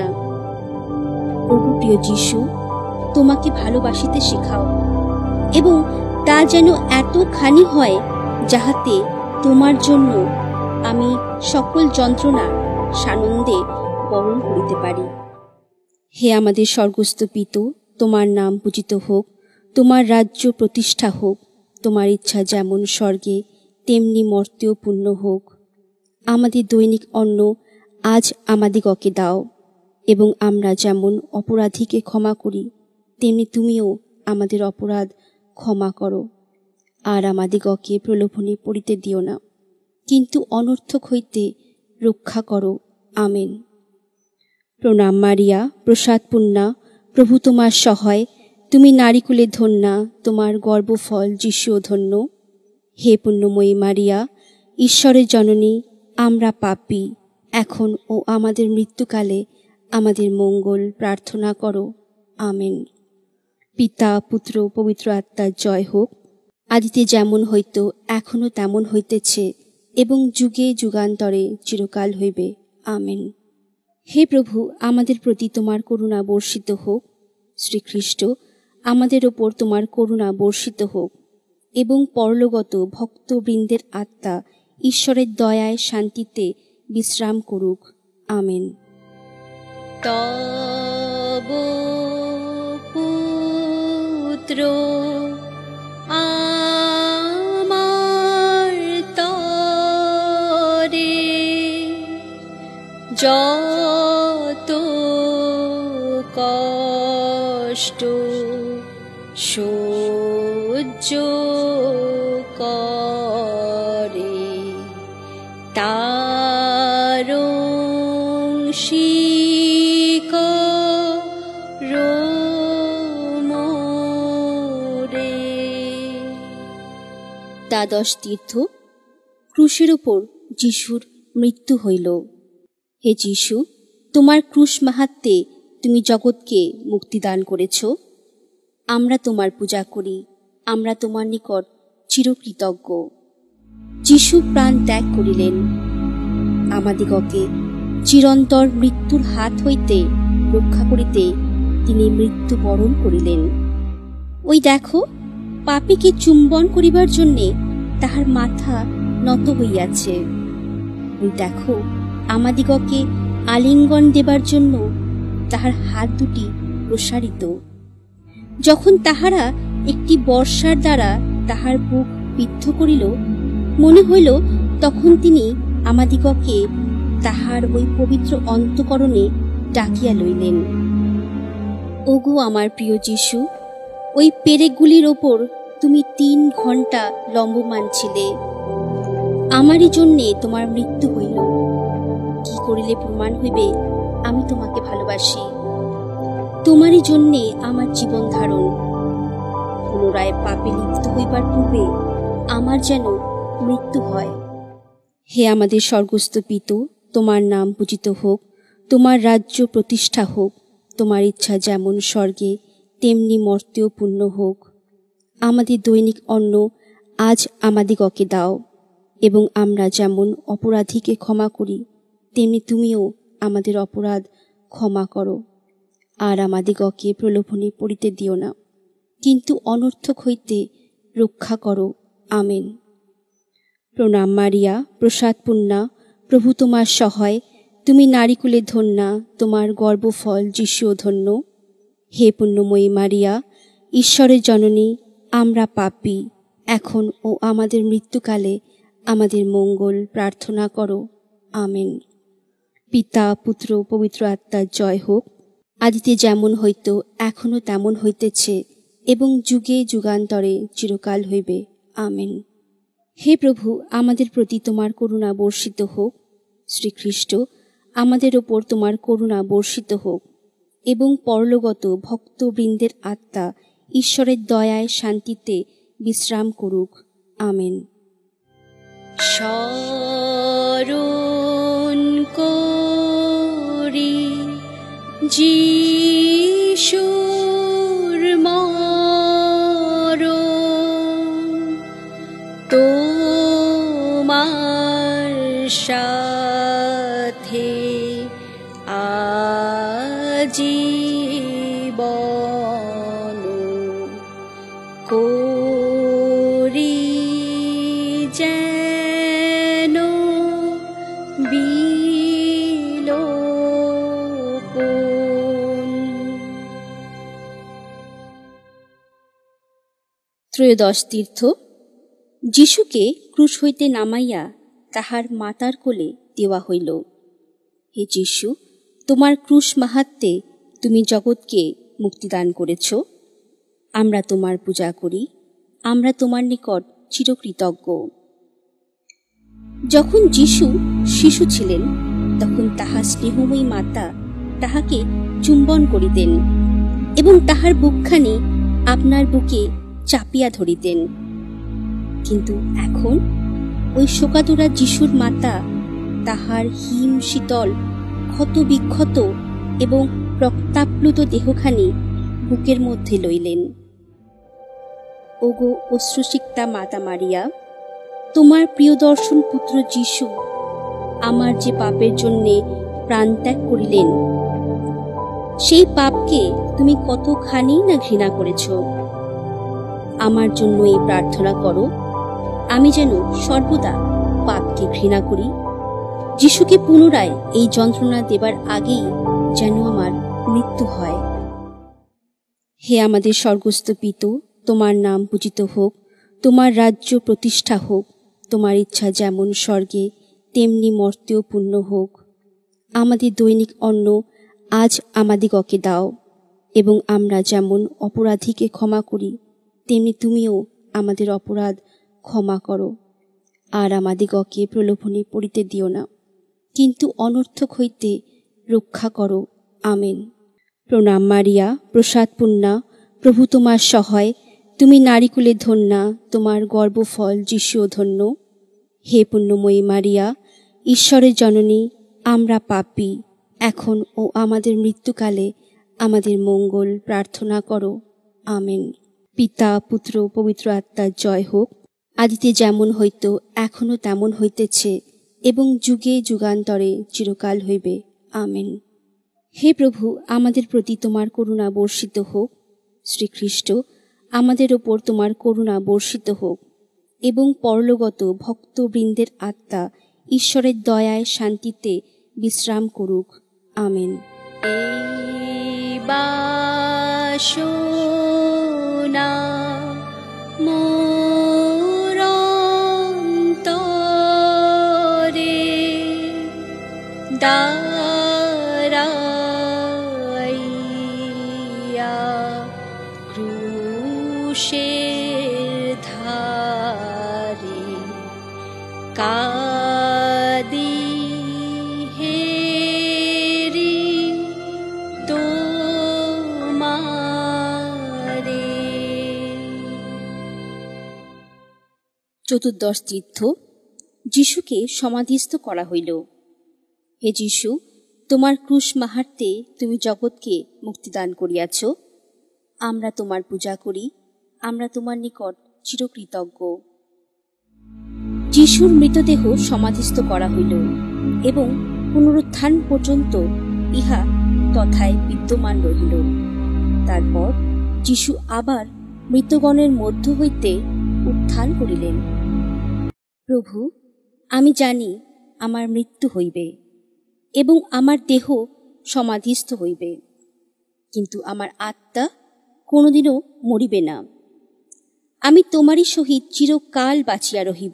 ওগো প্রিয় যিশু, তোমাকে ভালোবাসিতে শেখাও, এবং তা যেন এতখানি হয় যাহাতে তোমার জন্য আমি সকল যন্ত্রণা সানন্দে বরণ করিতে পারি। হে আমাদের স্বর্গস্থ পিতু, তোমার নাম পূজিত হোক, তোমার রাজ্য প্রতিষ্ঠা হোক, তোমার ইচ্ছা যেমন স্বর্গে তেমনি মর্তেও পূর্ণ হোক। আমাদের দৈনিক অন্ন আজ আমাদিগকে দাও, এবং আমরা যেমন অপরাধীকে ক্ষমা করি তেমনি তুমিও আমাদের অপরাধ ক্ষমা করো। আর আমাদিগকে প্রলোভনে পড়িতে দিও না, কিন্তু অনর্থক হইতে রক্ষা করো। আমেন। প্রণাম মারিয়া, প্রসাদপূর্ণা, প্রভু তোমার সহায়, তুমি নারীকুলে ধন্যা, তোমার গর্ভফল যিশুও ধন্য। হে পুণ্যময়ী মারিয়া, ঈশ্বরের জননী, আমরা পাপী, এখন ও আমাদের মৃত্যুকালে আমাদের মঙ্গল প্রার্থনা করো। আমেন। পিতা, পুত্র, পবিত্র আত্মার জয় হোক, আদিতে যেমন হইত এখনো তেমন হইতেছে, এবং যুগে যুগান্তরে চিরকাল হইবে। আমেন। হে প্রভু, আমাদের প্রতি তোমার করুণা বর্ষিত হোক। শ্রীখ্রিস্ট, আমাদের ওপর তোমার করুণা বর্ষিত হোক, এবং পরলোকগত ভক্তবৃন্দের আত্মা ঈশ্বরের দয়ায় শান্তিতে বিশ্রাম করুক। আমেন। তব পুত্র আমার তরে যত কষ্ট সহ্য করে, তার অংশীক মোরে। দ্বাদশ তীর্থ, ক্রুশের উপর যিশুর মৃত্যু হইল। হে যিশু, তোমার ক্রুশ মাহাত্ম্যে তুমি জগৎকে মুক্তিদান করেছ। আমরা তোমার পূজা করি, আমরা তোমার নিকট চিরকৃতজ্ঞ। যিশু প্রাণ ত্যাগ করিলেন, আমাদিগকে চিরন্তর মৃত্যুর হাত হইতে রক্ষা করিতে তিনি মৃত্যুবরণ করিলেন। ওই দেখো, পাপীকে চুম্বন করিবার জন্যে তাহার মাথা নত হইয়াছে। ওই দেখো, আমাদিগকে আলিঙ্গন দেবার জন্য তাহার হাত দুটি প্রসারিত। যখন তাহারা একটি বর্ষার দ্বারা তাহার বুক বিদ্ধ করিল, মনে হইল তখন তিনি আমাদিগকে তাহার ওই পবিত্র অন্তঃকরণে ডাকিয়া লইলেন। ওগো আমার প্রিয় যিশু, ওই পেরেকগুলির ওপর তুমি তিন ঘন্টা লম্বমান ছিলে। আমারই জন্যে তোমার মৃত্যু হইল। কি করিলে প্রমাণ হইবে আমি তোমাকে ভালোবাসি? তোমারই জন্যে আমার জীবন ধারণ। পুনরায় পাপে লিপ্ত হইবার পূর্বে আমার যেন মৃত্যু হয়। হে আমাদের স্বর্গস্থ পিতু, তোমার নাম পূজিত হোক, তোমার রাজ্য প্রতিষ্ঠা হোক, তোমার ইচ্ছা যেমন স্বর্গে তেমনি মর্তেও পূর্ণ হোক। আমাদের দৈনিক অন্ন আজ আমাদিগকে দাও, এবং আমরা যেমন অপরাধীকে ক্ষমা করি তেমনি তুমিও আমাদের অপরাধ ক্ষমা করো। আর আমাদিগকে প্রলোভনে পড়িতে দিও না, কিন্তু অনর্থক হইতে রক্ষা করো। আমেন। প্রণাম মারিয়া, প্রসাদপূর্ণা, প্রভু তোমার সহায়, তুমি নারীকুলে ধন্যা, তোমার গর্ভফল যিশুও ধন্য। হে পুণ্যময়ী মারিয়া, ঈশ্বরের জননী, আমরা পাপী, এখন ও আমাদের মৃত্যুকালে আমাদের মঙ্গল প্রার্থনা করো। আমেন। পিতা, পুত্র, পবিত্র আত্মার জয় হোক, আদিতে যেমন হইত এখনো তেমন হইতেছে, এবং যুগে যুগান্তরে চিরকাল হইবে। আমেন। হে প্রভু, আমাদের প্রতি তোমার করুণা বর্ষিত হোক। শ্রীখ্রিস্ট, আমাদের ওপর তোমার করুণা বর্ষিত হোক, এবং পরলোকগত ভক্তবৃন্দের আত্মা ঈশ্বরের দয়ায় শান্তিতে বিশ্রাম করুক। আমেন। স্মরণ করি যিশুর মরণ, তোমার সাথে আজীবন করি যেন বিলোপন। ত্রয়োদশ তীর্থ। যিশুকে ক্রুশ হইতে নামাইয়া তাহার মাতার কোলে দেওয়া হইল। হে যিশু, তোমার ক্রুশ মাহাত্ম্যে তুমি জগৎকে মুক্তিদান করেছ। আমরা তোমার পূজা করি, আমরা তোমার নিকট চিরকৃতজ্ঞ। যখন যিশু শিশু ছিলেন, তখন তাহার স্নেহময়ী মাতা তাহাকে চুম্বন করিতেন এবং তাহার বুকখানি আপনার বুকে চাপিয়া ধরিতেন। কিন্তু এখন ওই শোকাতুরা যিশুর মাতা তাহার হিম শীতল ক্ষত বিক্ষত এবং রক্তাপ্লুত দেহখানি বুকের মধ্যে লইলেন। ওগো অশ্রুসিক্তা মাতা মারিয়া, তোমার প্রিয়দর্শন পুত্র যিশু আমার যে পাপের জন্যে প্রাণত্যাগ করিলেন, সেই পাপকে তুমি কতখানি না ঘৃণা করেছ। আমার জন্য এই প্রার্থনা করো, আমি যেন সর্বদা পাপকে ঘৃণা করি। যিশুকে পুনরায় এই যন্ত্রণা দেবার আগেই যেন আমার মৃত্যু হয়। হে আমাদের স্বর্গস্থ পিতু, তোমার নাম পূজিত হোক, তোমার রাজ্য প্রতিষ্ঠা হোক, তোমার ইচ্ছা যেমন স্বর্গে তেমনি মর্তেও পূর্ণ হোক। আমাদের দৈনিক অন্ন আজ আমাদিগকে দাও, এবং আমরা যেমন অপরাধীকে ক্ষমা করি তেমনি তুমিও আমাদের অপরাধ ক্ষমা করো। আর আমাদিগকে প্রলোভনে পড়িতে দিও না, কিন্তু অনর্থক হইতে রক্ষা করো। আমেন। প্রণাম মারিয়া, প্রসাদপূর্ণা, প্রভু তোমার সহায়, তুমি নারীকুলে ধন্যা, তোমার গর্ভফল যিশুও ধন্য। হে পুণ্যময়ী মারিয়া, ঈশ্বরের জননী, আমরা পাপী, এখন ও আমাদের মৃত্যুকালে আমাদের মঙ্গল প্রার্থনা করো। আমেন। পিতা, পুত্র, পবিত্র আত্মার জয় হোক, আদিতে যেমন হইত এখনো তেমন হইতেছে এবং যুগে যুগান্তরে চিরকাল হইবে। আমেন। হে প্রভু, আমাদের প্রতি তোমার করুণা বর্ষিত হোক। শ্রীখ্রিস্ট, আমাদের ওপর তোমার করুণা বর্ষিত হোক এবং পরলোগত ভক্তবৃন্দের আত্মা ঈশ্বরের দয়ায় শান্তিতে বিশ্রাম করুক। আমেন। এই বাসনা মোর অন্তরে দাঁড়াইয়া ক্রুশের ধারে কাদি চতুর্দশ তীর্থ। যিশুকে সমাধিস্থ করা হইল। হে যিশু, তোমার ক্রুশ মাহাত্ম্যে তুমি জগৎকে মুক্তিদান করিয়াছ। আমরা তোমার পূজা করি, আমরা তোমার নিকট চিরকৃতজ্ঞ। যিশুর মৃতদেহ সমাধিস্থ করা হইল এবং পুনরুত্থান পর্যন্ত ইহা তথায় বিদ্যমান রহিল। তারপর যিশু আবার মৃতগণের মধ্য হইতে উত্থান করিলেন। প্রভু, আমি জানি আমার মৃত্যু হইবে এবং আমার দেহ সমাধিস্থ হইবে, কিন্তু আমার আত্মা কোনোদিনও মরিবে না। আমি তোমারই সহিত চিরকাল বাঁচিয়া রহিব।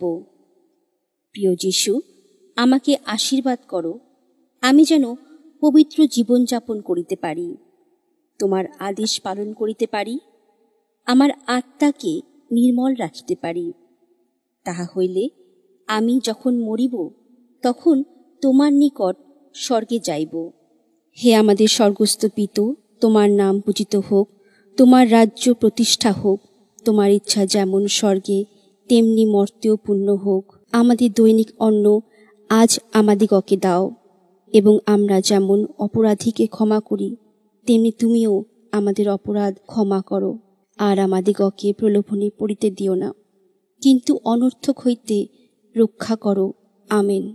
প্রিয় যিশু, আমাকে আশীর্বাদ করো, আমি যেন পবিত্র জীবনযাপন করিতে পারি, তোমার আদেশ পালন করিতে পারি, আমার আত্মাকে নির্মল রাখিতে পারি। তাহা হইলে আমি যখন মরিব তখন তোমার নিকট স্বর্গে যাইব। হে আমাদের স্বর্গস্থ পিতা, তোমার নাম পূজিত হোক, তোমার রাজ্য প্রতিষ্ঠা হোক, তোমার ইচ্ছা যেমন স্বর্গে তেমনি মর্তেও পূর্ণ হোক। আমাদের দৈনিক অন্ন আজ আমাদিগকে দাও, এবং আমরা যেমন অপরাধীকে ক্ষমা করি তেমনি তুমিও আমাদের অপরাধ ক্ষমা করো। আর আমাদিগকে প্রলোভনে পড়িতে দিও না, কিন্তু অনর্থক হইতে রক্ষা করো। আমেন।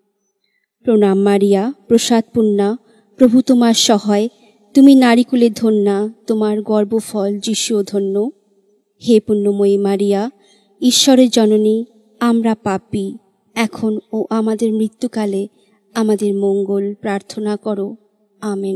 প্রণাম মারিয়া, প্রসাদপূর্ণা, প্রভু তোমার সহায়, তুমি নারীকুলে ধন্যা, তোমার গর্ভফল যিশুও ধন্য। হে পুণ্যময়ী মারিয়া, ঈশ্বরের জননী, আমরা পাপী, এখন ও আমাদের মৃত্যুকালে আমাদের মঙ্গল প্রার্থনা করো। আমেন।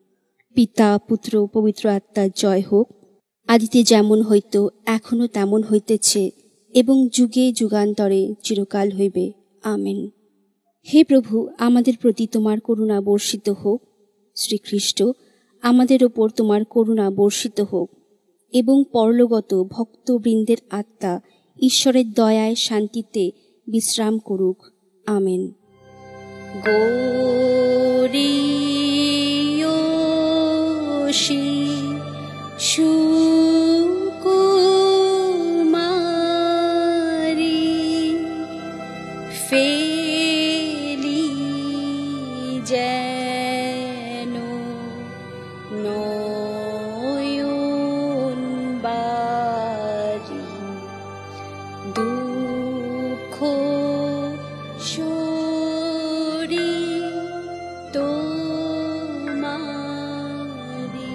পিতা, পুত্র, পবিত্র আত্মার জয় হোক, আদিতে যেমন হইত এখনো তেমন হইতেছে এবং যুগে যুগান্তরে চিরকাল হইবে। আমেন। হে প্রভু, আমাদের প্রতি তোমার করুণা বর্ষিত হোক। শ্রীখ্রিস্ট, আমাদের ওপর তোমার করুণা বর্ষিত হোক এবং পরলোগত ভক্তবৃন্দের আত্মা ঈশ্বরের দয়ায় শান্তিতে বিশ্রাম করুক। আমেন। গৌরীয়সী সুকুমারী ফেলি যেন নয়ন বারি দুঃখ সরি তোমারি।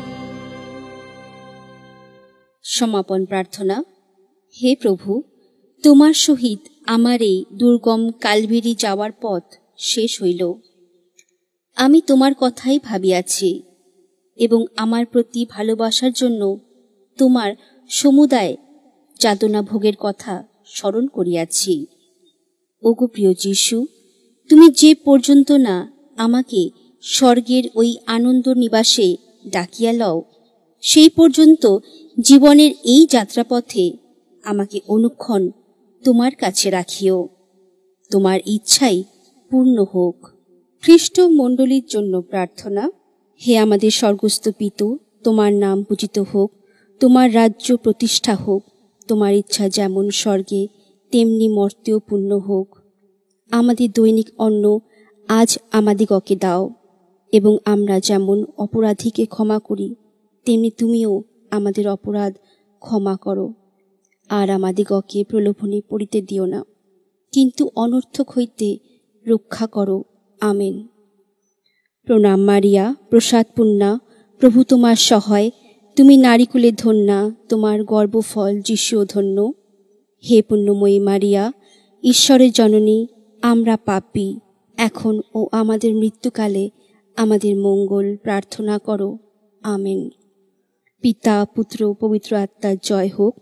সমাপন প্রার্থনা। হে প্রভু, তোমার সহিত আমার এই দুর্গম কালভেরি যাওয়ার পথ শেষ হইল। আমি তোমার কথাই ভাবিয়াছি এবং আমার প্রতি ভালোবাসার জন্য তোমার সমুদায় যাতনা ভোগের কথা স্মরণ করিয়াছি। ওগো প্রিয় যিশু, তুমি যে পর্যন্ত না আমাকে স্বর্গের ওই আনন্দ নিবাসে ডাকিয়া লও, সেই পর্যন্ত জীবনের এই যাত্রাপথে আমাকে অনুক্ষণ তোমার কাছে রাখিও। তোমার ইচ্ছাই পূর্ণ হোক। খ্রিস্ট মণ্ডলীর জন্য প্রার্থনা। হে আমাদের স্বর্গস্থ পিতা, তোমার নাম পূজিত হোক, তোমার রাজ্য প্রতিষ্ঠা হোক, তোমার ইচ্ছা যেমন স্বর্গে তেমনি মর্তেও পূর্ণ হোক। আমাদের দৈনিক অন্ন আজ আমাদিগকে দাও, এবং আমরা যেমন অপরাধীকে ক্ষমা করি, তেমনি তুমিও আমাদের অপরাধ ক্ষমা করো। আর আমাদিগকে প্রলোভনে পড়িতে দিও না, কিন্তু অনর্থক হইতে রক্ষা করো। আমেন। প্রণাম মারিয়া, প্রসাদপূর্ণা, প্রভু তোমার সহায়। তুমি নারীকুলে ধন্যা, তোমার গর্ভফল যিশুও ধন্য। হে পুণ্যময়ী মারিয়া, ঈশ্বরের জননী, আমরা পাপী, এখন ও আমাদের মৃত্যুকালে আমাদের মঙ্গল প্রার্থনা করো। আমেন। পিতা, পুত্র, পবিত্র আত্মার জয় হোক।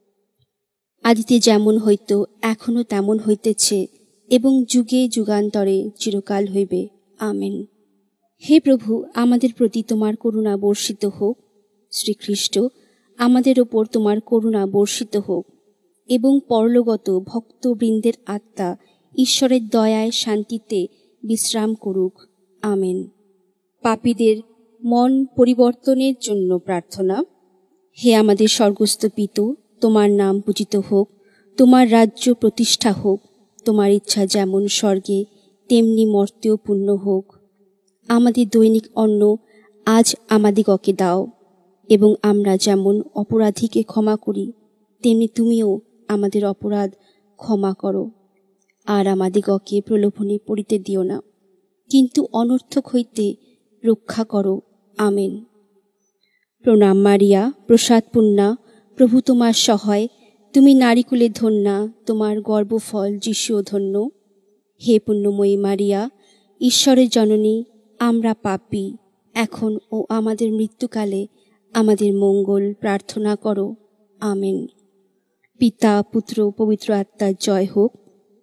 আদিতে যেমন হইত, এখনো তেমন হইতেছে, এবং যুগে যুগান্তরে চিরকাল হইবে। আমেন। হে প্রভু, আমাদের প্রতি তোমার করুণা বর্ষিত হোক। শ্রীখ্রিস্ট, আমাদের ওপর তোমার করুণা বর্ষিত হোক, এবং পরলোকগত ভক্তবৃন্দের আত্মা ঈশ্বরের দয়ায় শান্তিতে বিশ্রাম করুক। আমেন। পাপীদের মন পরিবর্তনের জন্য প্রার্থনা। হে আমাদের স্বর্গস্থ পিতু, তোমার নাম পূজিত হোক, তোমার রাজ্য প্রতিষ্ঠা হোক, তোমার ইচ্ছা যেমন স্বর্গে তেমনি মর্তেও পূর্ণ হোক। আমাদের দৈনিক অন্ন আজ আমাদিগকে দাও, এবং আমরা যেমন অপরাধীকে ক্ষমা করি, তেমনি তুমিও আমাদের অপরাধ ক্ষমা করো। আর আমাদিগকে প্রলোভনে পড়িতে দিও না, কিন্তু অনর্থক হইতে রক্ষা করো। আমেন। প্রণাম মারিয়া, প্রসাদপূর্ণা, প্রভু তোমার সহায়। তুমি নারীকুলে ধন্যা, তোমার গর্ভফল যিশুও ধন্য। হে পুণ্যময়ী মারিয়া, ঈশ্বরের জননী, আমরা পাপী, এখন ও আমাদের মৃত্যুকালে আমাদের মঙ্গল প্রার্থনা করো। আমেন। পিতা, পুত্র, পবিত্র আত্মার জয় হোক।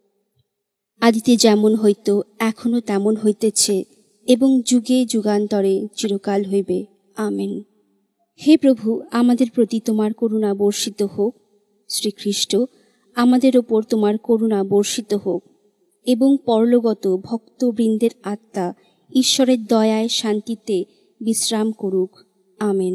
আদিতে যেমন হইত, এখনো তেমন হইতেছে, এবং যুগে যুগান্তরে চিরকাল হইবে। আমেন। হে প্রভু, আমাদের প্রতি তোমার করুণা বর্ষিত হোক। শ্রীখ্রিস্ট, আমাদের ওপর তোমার করুণা বর্ষিত হোক, এবং পরলোকগত ভক্তবৃন্দের আত্মা ঈশ্বরের দয়ায় শান্তিতে বিশ্রাম করুক। আমেন।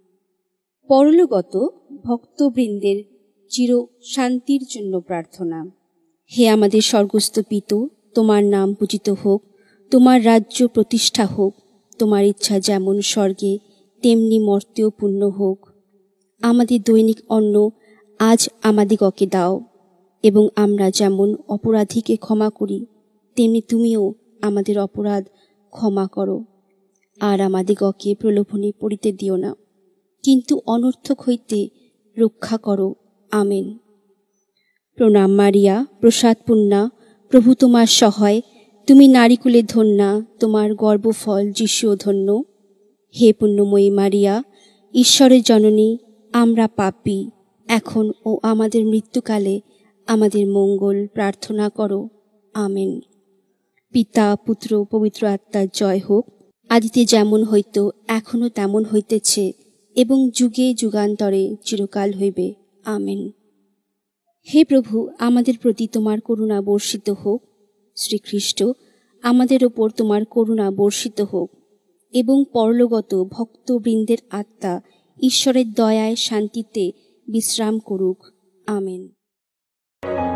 পরলোকগত ভক্তবৃন্দের চির শান্তির জন্য প্রার্থনা। হে আমাদের স্বর্গস্থ পিতু, তোমার নাম পূজিত হোক, তোমার রাজ্য প্রতিষ্ঠা হোক, তোমার ইচ্ছা যেমন স্বর্গে তেমনি মর্তেও পূর্ণ হোক। আমাদের দৈনিক অন্ন আজ আমাদিগকে দাও, এবং আমরা যেমন অপরাধীকে ক্ষমা করি, তেমনি তুমিও আমাদের অপরাধ ক্ষমা করো। আর আমাদিগকে প্রলোভনে পড়িতে দিও না, কিন্তু অনর্থক হইতে রক্ষা করো। আমেন। প্রণাম মারিয়া, প্রসাদপূর্ণা, প্রভু তোমার সহায়। তুমি নারীকুলে ধন্যা, তোমার গর্ভফল যিশুও ধন্য। হে পুণ্যময়ী মারিয়া, ঈশ্বরের জননী, আমরা পাপী, এখন ও আমাদের মৃত্যুকালে আমাদের মঙ্গল প্রার্থনা করো। আমেন। পিতা, পুত্র, পবিত্র আত্মার জয় হোক। আদিতে যেমন হইত, এখনো তেমন হইতেছে, এবং যুগে যুগান্তরে চিরকাল হইবে। আমেন। হে প্রভু, আমাদের প্রতি তোমার করুণা বর্ষিত হোক। শ্রীখ্রিস্ট, আমাদের ওপর তোমার করুণা বর্ষিত হোক, এবং পরলোকগত ভক্তবৃন্দের আত্মা ঈশ্বরের দয়ায় শান্তিতে বিশ্রাম করুক। আমেন।